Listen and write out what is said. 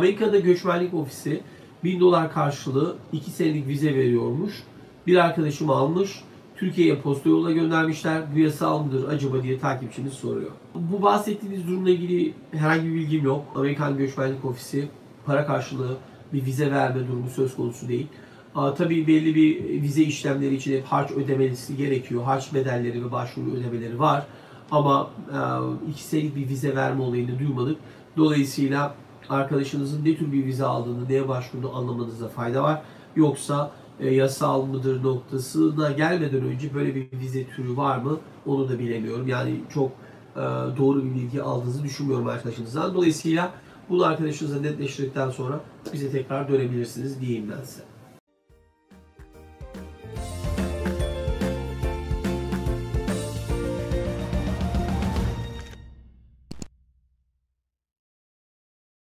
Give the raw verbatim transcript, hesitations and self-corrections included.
Amerika'da göçmenlik ofisi bin dolar karşılığı iki senelik vize veriyormuş. Bir arkadaşım almış. Türkiye'ye posta yolla göndermişler. Bu yasal mıdır acaba diye takipçimiz soruyor. Bu bahsettiğiniz durumla ilgili herhangi bir bilgim yok. Amerikan Göçmenlik Ofisi para karşılığı bir vize verme durumu söz konusu değil. Aa, tabii belli bir vize işlemleri için hep harç ödemesi gerekiyor. Harç bedelleri ve başvuru ödemeleri var. Ama e, iki senelik bir vize verme olayını duymadık. Dolayısıyla arkadaşınızın ne tür bir vize aldığını, neye başvurduğunu anlamanızda fayda var. Yoksa e, yasal mıdır noktasına gelmeden önce böyle bir vize türü var mı onu da bilemiyorum. Yani çok e, doğru bir bilgi aldığınızı düşünmüyorum arkadaşınızdan. Dolayısıyla bunu arkadaşınızla netleştirdikten sonra bize tekrar dönebilirsiniz diyeyim ben size.